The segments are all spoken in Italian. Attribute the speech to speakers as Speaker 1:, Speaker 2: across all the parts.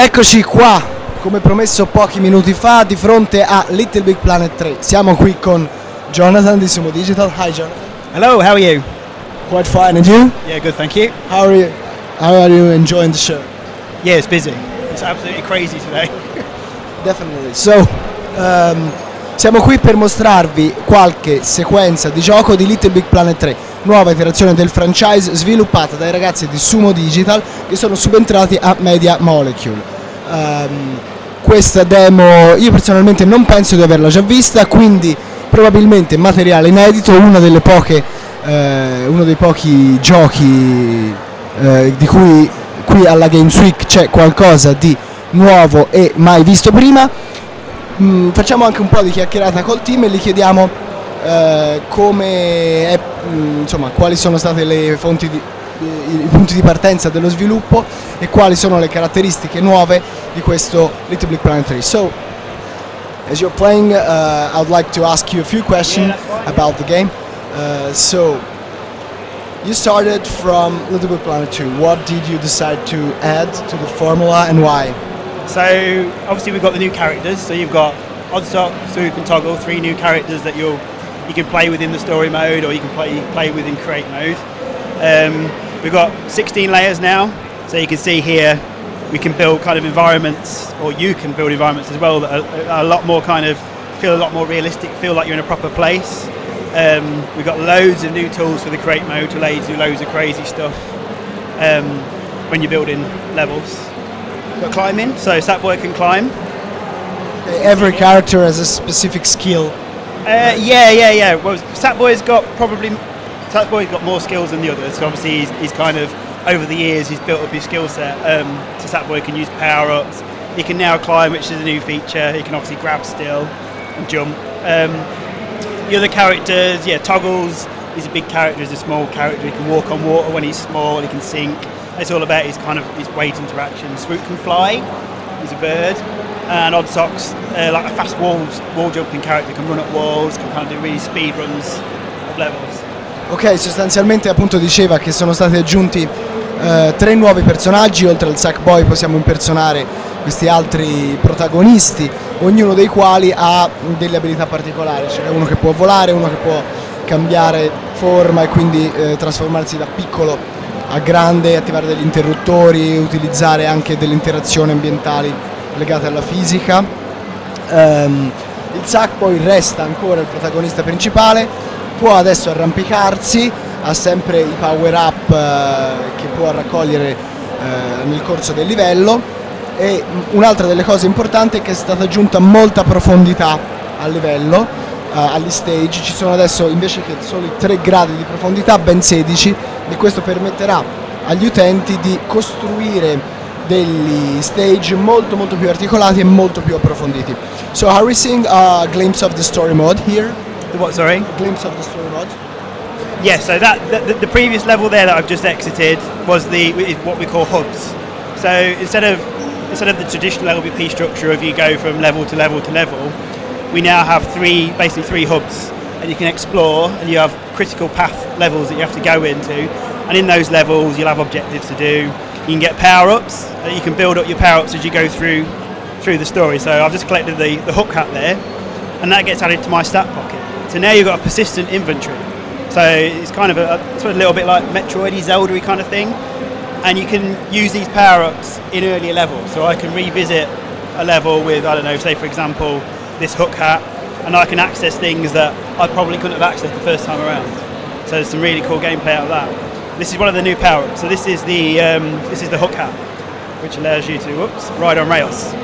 Speaker 1: Eccoci qua, come promesso pochi minuti fa, di fronte a Little Big Planet 3. Siamo qui con Jonathan di Sumo Digital. Hi Jonathan.
Speaker 2: Hello, how are you?
Speaker 1: Quite fine, and you?
Speaker 2: Yeah, good, thank you.
Speaker 1: How are you enjoying the show?
Speaker 2: Yeah, it's busy. It's absolutely crazy today.
Speaker 1: Definitely. So, siamo qui per mostrarvi qualche sequenza di gioco di Little Big Planet 3, nuova iterazione del franchise sviluppata dai ragazzi di Sumo Digital che sono subentrati a Media Molecule. Questa demo io personalmente non penso di averla già vista, quindi probabilmente materiale inedito, uno dei pochi giochi di cui qui alla Games Week c'è qualcosa di nuovo e mai visto prima. Facciamo anche un po' di chiacchierata col team e gli chiediamo quali sono state le fonti i punti di partenza dello sviluppo e quali sono le caratteristiche nuove di questo Little Big Planet 3. So, as you're playing, I would like to ask you a few questions about the game. So, you started from Little Big Planet 2. What did you decide to add to the formula and why?
Speaker 2: So, obviously we've got the new characters. So you've got Oddsock, Swoop and Toggle, 3 new characters that you can play within the story mode or you can play within create mode. We've got 16 layers now, so you can see here we can build kind of environments, or you can build environments as well that are a lot more feel a lot more realistic, feel like you're in a proper place. We've got loads of new tools for the create mode to allow you to do loads of crazy stuff when you're building levels. We've got climbing, so Sackboy can climb.
Speaker 1: Every character has a specific skill.
Speaker 2: Yeah. Well, Sackboy's got more skills than the others. So obviously, he's kind of over the years he's built up his skill set. So Sackboy can use power ups. He can now climb, which is a new feature. He can obviously grab still and jump. The other characters, Toggles. He's a big character. He's a small character. He can walk on water when he's small. He can sink. It's all about his weight interaction. Swoop can fly. He's a bird. And Oddsock's like a fast wall jumping character, can run up walls, can kind of do really speed runs of levels.
Speaker 1: Ok, sostanzialmente appunto diceva che sono stati aggiunti 3 nuovi personaggi. Oltre al Sackboy possiamo impersonare questi altri protagonisti, ognuno dei quali ha delle abilità particolari. C'è uno che può volare, uno che può cambiare forma e quindi trasformarsi da piccolo a grande, attivare degli interruttori, utilizzare anche delle interazioni ambientali legate alla fisica. Il Sackboy resta ancora il protagonista principale, può adesso arrampicarsi, ha sempre i power up che può raccogliere nel corso del livello, e un'altra delle cose importanti è che è stata aggiunta molta profondità al livello, agli stage. Ci sono adesso invece che solo 3 gradi di profondità, ben 16, e questo permetterà agli utenti di costruire degli stage molto più articolati e molto più approfonditi. So are we seeing a glimpse of the story mode here?
Speaker 2: The what, sorry?
Speaker 1: A glimpse of the story mode?
Speaker 2: Yeah, so the previous level there that I've just exited was what we call hubs. So instead of the traditional LBP structure of you go from level to level to level, we now have basically three hubs, and you can explore, and you have critical path levels that you have to go into, and in those levels you'll have objectives to do. You can get power-ups, you can build up your power-ups as you go through the story. So I've just collected the hook hat there, and that gets added to my stat pocket. So now you've got a persistent inventory. So it's kind of a little bit like Metroid-y, Zelda-y kind of thing, and you can use these power-ups in earlier levels. So I can revisit a level with, I don't know, say for example, this hook hat, and I can access things that I probably couldn't have accessed the first time around. So there's some really cool gameplay out of that. This is one of the new power-ups. So this is the hook hat, which allows you to ride on rails.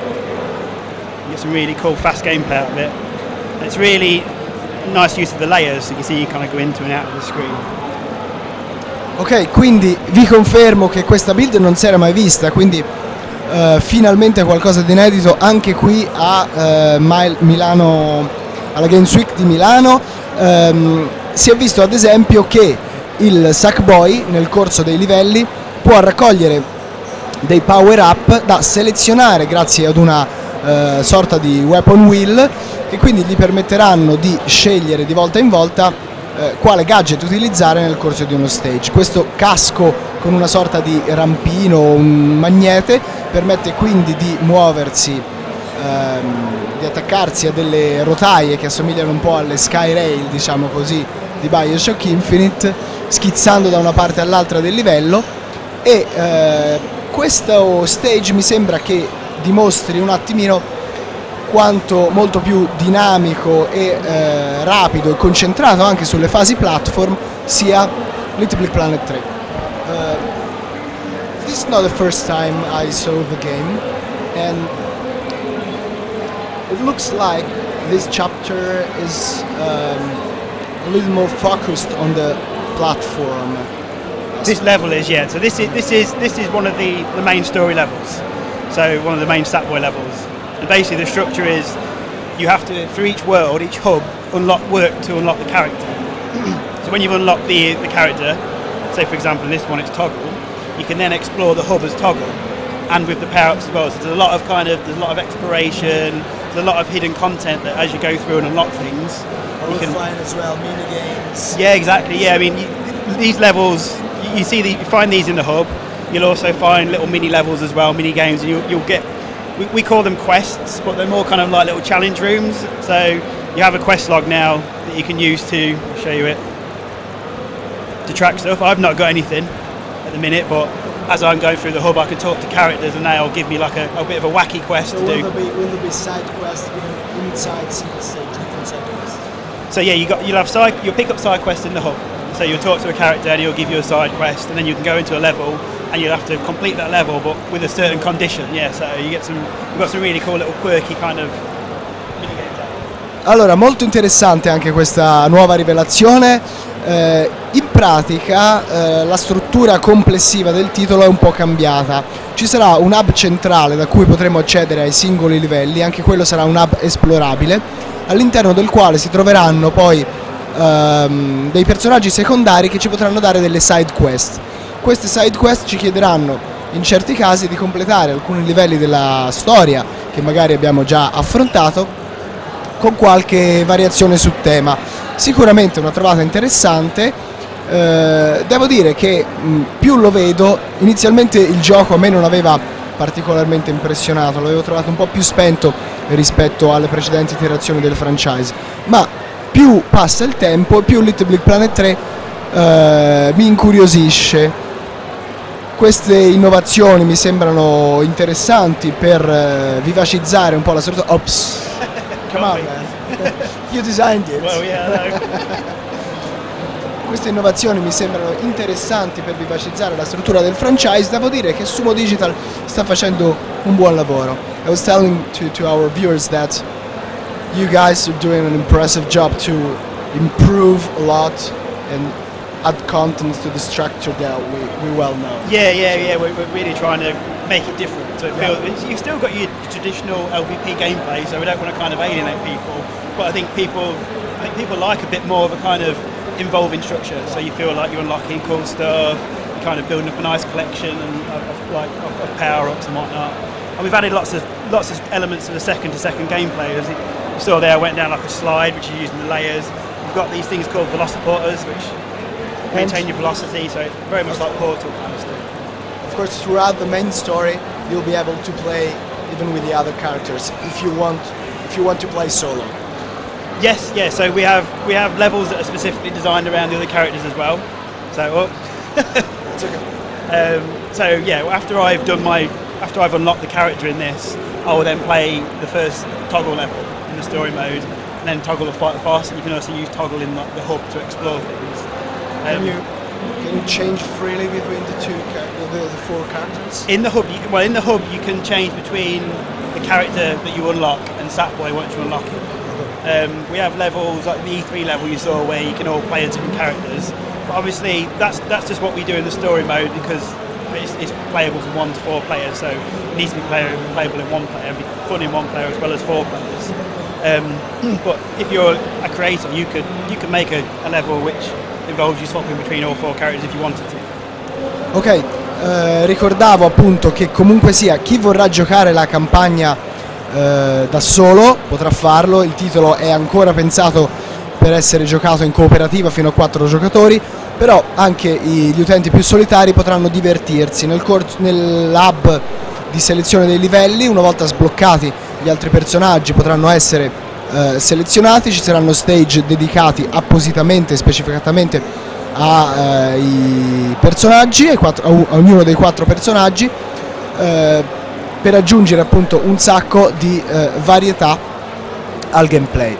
Speaker 2: You get some really cool fast gameplay out of it. And it's really nice use of the layers, so you can see you kind of go into and out of the screen.
Speaker 1: Ok, quindi vi confermo che questa build non si era mai vista, quindi finalmente qualcosa di inedito anche qui a Milano, alla Games Week di Milano. Si è visto ad esempio che il Sackboy nel corso dei livelli può raccogliere dei power up da selezionare grazie ad una sorta di weapon wheel, che quindi gli permetteranno di scegliere di volta in volta quale gadget utilizzare nel corso di uno stage. Questo casco con una sorta di rampino, un magnete, permette quindi di muoversi, di attaccarsi a delle rotaie che assomigliano un po' alle Skyrail, diciamo così, di BioShock Infinite, schizzando da una parte all'altra del livello. E questo stage mi sembra che dimostri un attimino quanto molto più dinamico e rapido e concentrato anche sulle fasi platform sia Little Big Planet 3. This is not the first time I saw the game, and it looks like this chapter is a little more focused on the platform.
Speaker 2: This level is, yeah. So this is one of the main story levels. So one of the main Sackboy levels. And basically the structure is you have to, for each world, each hub, work to unlock the character. So when you've unlocked the character, say for example in this one it's Toggle, you can then explore the hub as Toggle, and with the power-ups as well. So there's a lot of exploration, there's a lot of hidden content that as you go through and unlock things,
Speaker 1: you can find as well mini games.
Speaker 2: Yeah, exactly. Yeah, I mean these levels, you find these in the hub. You'll also find little mini levels as well, mini games, and you'll get. We call them quests, but they're more kind of like little challenge rooms. So you have a quest log now that you can use to, I'll show you it, to track stuff. I've not got anything at the minute, but as I'm going through the hub I can talk to characters and they'll give me like a bit of a wacky quest to do.
Speaker 1: Will there be side quests inside single stage, different side quests?
Speaker 2: So yeah, you'll pick up side quests in the hub. So you'll talk to a character and he'll give you a side quest, and then you can go into a level and you'll have to complete that level, but with a certain condition. Yeah, so you've got some really cool little quirky kind of mini games out.
Speaker 1: Allora, molto interessante anche questa nuova rivelazione. In pratica la struttura complessiva del titolo è un po' cambiata. Ci sarà un hub centrale da cui potremo accedere ai singoli livelli, anche quello sarà un hub esplorabile, all'interno del quale si troveranno poi dei personaggi secondari che ci potranno dare delle side quest. Queste side quest ci chiederanno in certi casi di completare alcuni livelli della storia che magari abbiamo già affrontato con qualche variazione su tema. Sicuramente una trovata interessante. Devo dire che più lo vedo, inizialmente il gioco a me non aveva particolarmente impressionato, l'avevo trovato un po' più spento rispetto alle precedenti iterazioni del franchise, ma più passa il tempo e più Little Big Planet 3 mi incuriosisce. Queste innovazioni mi sembrano interessanti per vivacizzare un po' la struttura. Ops, come on man, you designed it.
Speaker 2: Well, yeah,
Speaker 1: Queste innovazioni mi sembrano interessanti per vivacizzare la struttura del franchise. Devo dire che Sumo Digital sta facendo un buon lavoro. I was telling to our viewers that you guys are doing an impressive job to improve a lot and add content to the structure that we well know.
Speaker 2: Yeah. We're really trying to make it different. So it feels, you've still got your traditional LVP gameplay, so we don't want to kind of alienate people. But I think people like a bit more of a kind of involving structure. So you feel like you're unlocking cool stuff, you're kind of building up a nice collection of power-ups and whatnot. And we've added lots of elements to the second gameplay. As you saw there, I went down like a slide, which is using the layers. We've got these things called velociporters, which maintain your velocity, so it's very much like Portal kind of stuff.
Speaker 1: Of course, throughout the main story, you'll be able to play even with the other characters if you want to play solo.
Speaker 2: Yes, yeah. So we have levels that are specifically designed around the other characters as well. So,
Speaker 1: It's okay.
Speaker 2: So yeah, after I've unlocked the character in this, I will then play the first Toggle level in the story mode, and then Toggle will fight the boss. And you can also use Toggle in the hub to explore things.
Speaker 1: Can you change freely between the four characters?
Speaker 2: In the hub, you can change between the character that you unlock and Sackboy once you unlock it. We have levels like the E3 level you saw where you can all play as different characters. But obviously that's just what we do in the story mode because it's playable from 1 to 4 players, so it needs to be playable in 1 player, be fun in 1 player as well as 4 players. But if you're a creator, you could make a level which involves you swapping between all 4 characters if you wanted to.
Speaker 1: Ok, ricordavo appunto che comunque sia chi vorrà giocare la campagna da solo potrà farlo. Il titolo è ancora pensato per essere giocato in cooperativa fino a 4 giocatori, però anche gli utenti più solitari potranno divertirsi nel hub di selezione dei livelli. Una volta sbloccati gli altri personaggi potranno essere selezionati, ci saranno stage dedicati appositamente, specificatamente ai personaggi, a ognuno dei 4 personaggi, per aggiungere appunto un sacco di varietà al gameplay.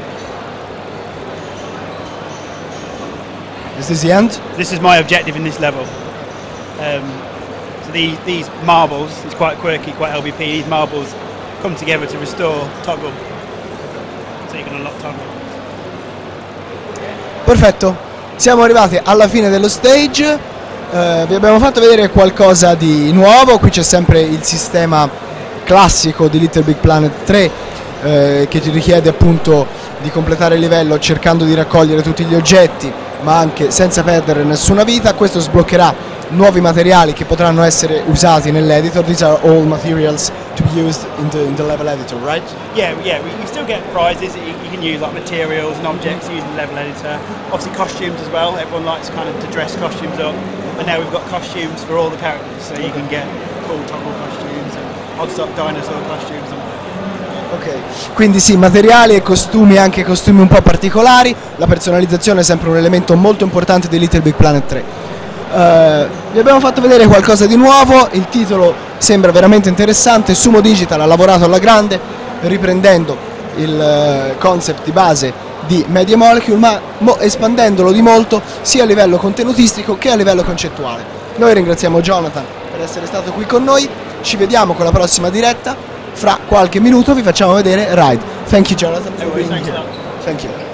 Speaker 1: Is this the end?
Speaker 2: This is my objective in this level. So these marbles, it's quite quirky, quite LBP, these marbles come together to restore Toggle. So you can unlock Toggle.
Speaker 1: Perfetto, siamo arrivati alla fine dello stage, vi abbiamo fatto vedere qualcosa di nuovo. Qui c'è sempre il sistema classico di Little Big Planet 3 che ti richiede appunto di completare il livello cercando di raccogliere tutti gli oggetti, ma anche senza perdere nessuna vita. Questo sbloccherà nuovi materiali che potranno essere usati nell'editor. These are all materials to be used in the level editor, right?
Speaker 2: Yeah. You still get prizes. You can use like materials and objects using the level editor. Obviously costumes as well. Everyone likes kind of to dress costumes up, but now we've got costumes for all the characters, so you can get cool Toggle costumes and Oddstop dinosaur costumes.
Speaker 1: Ok, quindi sì, materiali e costumi, anche costumi un po' particolari. La personalizzazione è sempre un elemento molto importante di Little Big Planet 3. Vi abbiamo fatto vedere qualcosa di nuovo, il titolo sembra veramente interessante. Sumo Digital ha lavorato alla grande riprendendo il concept di base di Media Molecule, ma espandendolo di molto sia a livello contenutistico che a livello concettuale. Noi ringraziamo Jonathan per essere stato qui con noi, ci vediamo con la prossima diretta. Fra qualche minuto vi facciamo vedere Ride. Thank you Jonathan for being here. Thank you.